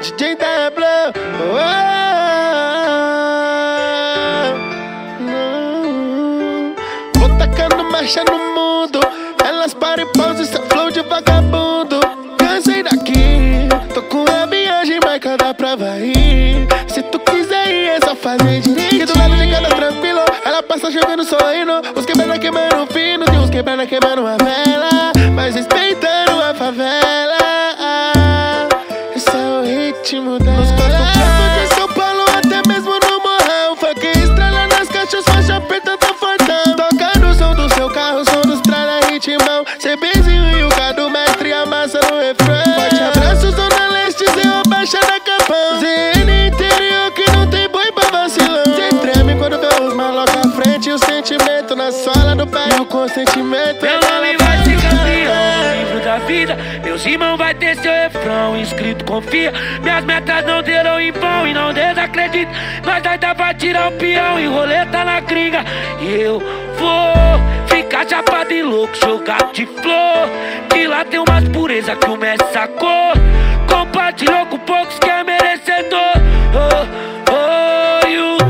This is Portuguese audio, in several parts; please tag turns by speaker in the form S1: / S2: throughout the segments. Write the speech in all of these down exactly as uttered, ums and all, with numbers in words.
S1: D J W. Oh, não. Vou tacando marcha no mundo. Elas param e pausam esse flow de vagabundo. Cansei daqui, tô com a viagem marcada pra Bahia. Se tu quiser ir é só fazer direito. Do lado de cada tranquilo, ela passa chovendo, sorrindo. Os quebrada queimando fino, tem uns quebrada queimando uma vela, mas respeitando a favela. Esse é o ritmo dela. Nos quatro cantos de São Paulo, até mesmo no morrão. Funk estrela nas caixas, faixa preta, tá fortão. Toca no som do seu carro, som dos tralha, ritmão. Cebzinho e o Cadu, mestre, amassa no refrão. Forte abraço, Zona Leste, Zé Baixa da Capão. Z N interior que não tem boi pra vacilão. Cê treme quando vê os maloca à frente. E o sentimento na sola do pé e o consentimento.
S2: Meu nome vai ser campeão no livro da vida. Meus irmãos vai ter seu refrão escrito, confia. Minhas metas não terão em vão e não desacredite. Nós vai dar pra tirar o peão e roleta na gringa. E eu vou ficar chapado e louco, jogado de flor. Que lá tem umas pureza que o mestre sacou. Compartilhou com poucos que é merecedor. Oh, oh, e o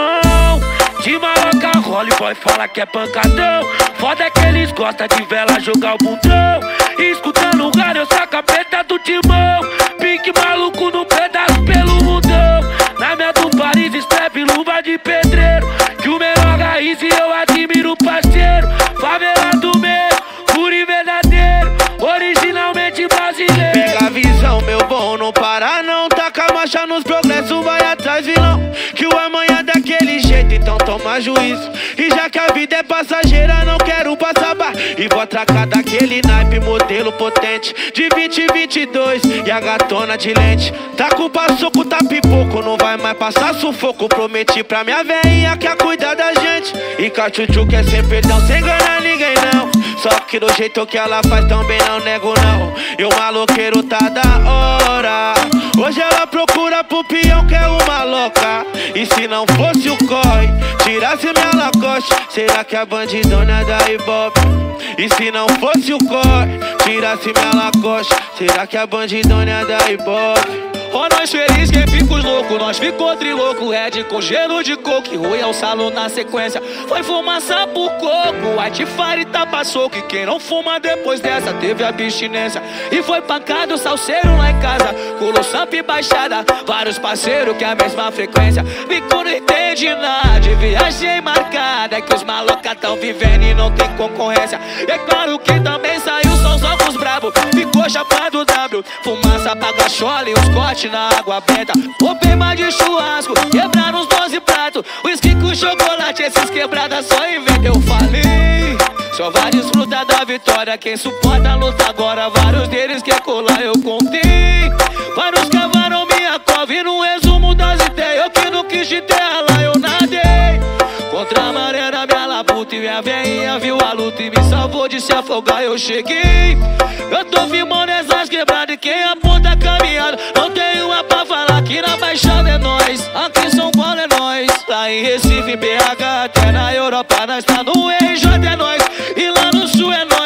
S2: som de maloca rola e boy fala que é pancadão. Foda é que eles gostam de vela jogar o bundão. Escutando o galho, eu saco a preta do timão. Pique maluco no pedaço pelo mundão. Na minha do Paris, escreve luva de pedreiro. Que o melhor raiz e eu admiro o parceiro. Favela do meio, puro e verdadeiro, originalmente brasileiro.
S3: Pega a visão, meu bom, não para não. Taca a marcha nos progressos, vai atrás, vilão. Que o amanhã é daquele jeito, então toma juízo. E já que a vida é passageira, não quero passar bar. E vou atracar daquele naipe, modelo potente de vinte e vinte e dois. E a gatona de lente tá com passoco, tá pipoco. Não vai mais passar sufoco. Prometi pra minha veinha que ia cuidar da gente. E cachuchu que é sem perdão, sem enganar ninguém não. Só que do jeito que ela faz também não nego não. E o maloqueiro tá da hora. Hoje ela procura pro peão que é uma louca. E se não fosse o corre, tirasse minha Lacoste, será que a bandidona da Ibope? E se não fosse o corre, tirasse minha Lacoste, será que a bandidona da Ibope?
S2: Ó, oh, nós feliz quem fica os loucos, nós ficou trilouco. Red com gelo de coco, Royal Salão na sequência. Foi fumaça por coco, White Fire tá passou. Que quem não fuma depois dessa teve abstinência. E foi pancado o salseiro lá em casa, colou samp e baixada, vários parceiros que é a mesma frequência. Bico não entende nada de viagem marcada. É que os maloca tão vivendo e não tem concorrência. É claro que também saiu só os ovos brabo. Ficou chapado W, fumaça apaga chola e os cortes na água benta. Opema de churrasco, quebrar uns doze pratos. Whisky com chocolate, esses quebradas só inventa. Eu falei, só vai desfrutar da vitória quem suporta a luta agora. Vários deles quer colar, eu contei. Vários cavaram minha cova e no resumo das ideias. Eu que não quis de terra lá, eu nadei contra a maré na minha labuta. E minha veinha viu a luta e me salvou de se afogar. Eu cheguei, eu tô firmando essas quebradas. E quem aponta a caminhada não tem uma pra falar que na Baixada é nós. Aqui em São Paulo é nós. Lá em Recife, em B H, até na Europa nós tá no R J é nós. E lá no Sul é nós.